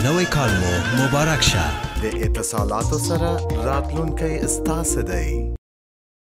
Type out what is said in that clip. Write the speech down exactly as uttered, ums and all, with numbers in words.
نوی کال مو مبارک شه. د اتصالاتو سره راتلونکی ستاسو دی.